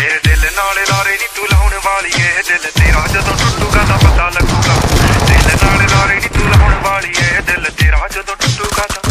मेरे दिल नाले लारे नी तू लाउन वाली है, दिल तेरा जदों टुटूगा तां पता लगूगा। दिल नाले लारे नी तू लाउन वाली है, दिल तेरा जदों टुटूगा तां।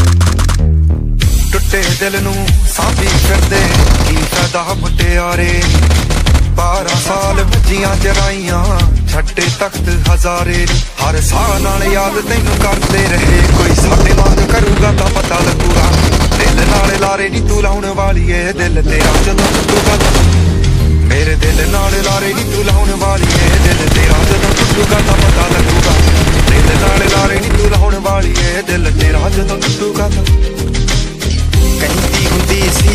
टुटे दिल नूं सांभी फिरदे की फायदा मुटियारे, 12 साल भजियां जराइयां छड्डे तख्त हजारे। हर साह नाल याद तैनू करदे रहे, कोई साडे वांग करूगा तां पता लगूगा। दिल नाले लारे नी तू लाउन वाली है, दिल तेरा जदों टुटूगा तां। मेरे दिल नाले लारे नी तू लाउन वाली है, दिल तेरा जदों टुटूगा तां पता लगूगा। दिल नाले लारे नी तू लाउन वाली है, दिल तेरा जदों टुटूगा तां। कहती हुंदी सी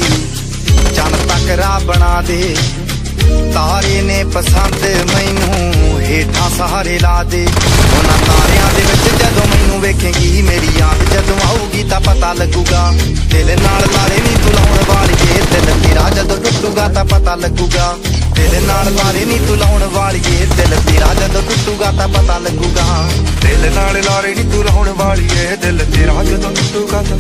चन तक राह बना दे, तारे ने पसंद मैनू हेठां सहारे ला दे। उन्हां तारियां दे विच जदों मैनू वेखेंगी, मेरी याद जदों आऊगी तां पता लगूगा। दिल नाल लारे नी तू लाउन वाली है, दिल तेरा जदों टुटूगा तां पता लगूगा। दिल नाल लारे नी तू लाउन वाली है, दिल तेरा जदों टुटूगा तां पता लगूगा। दिल नाल लारे नी तू लाउन वाली है, दिल तेरा जदों टुटूगा तां।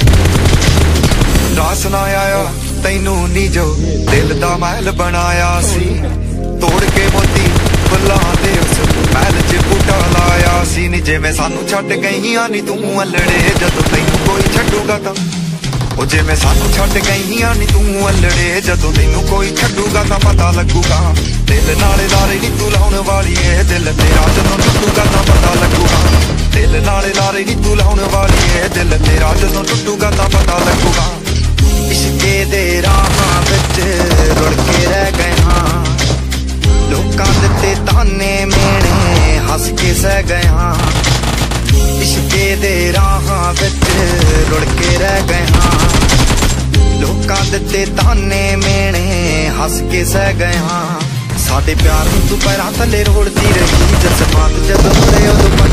रास ना आया तैनू नी जो दिल दा महल बनाया सी, तोड़ के मोती फुल्लां दे उस महल च बूटा लाया सी। नी जिवें सानू छड्ड गईयां नी तू अल्लड़े, जदों तैनू कोई छड्डूगा तां। ओ जिवें सानू छड्ड गईयां नी तू अल्लड़े, जदों तैनू कोई छड्डूगा तां पता लगूगा। दिल नाले लारे नी तू लाउन वाली है, दिल तेरा जदों टुटूगा तां पता लगूगा। दिल नाले लारे नी तू लाउन वाली है, दिल तेरा जदों टुटूगा तां पता लगूगा। इश्के दे राहां विच रुड़ के रह गए हां, लोकां दित्ते ताने मेणे हस के सह गए हां। इश्के दे राहां विच रुड़ के रह गए हां, लोकां दित्ते ताने मेणे हस के सह गए हां। साडे प्यार नूं तू पैरां थल्ले रोड़दी रही, जज्बात जदों मुड़े उदों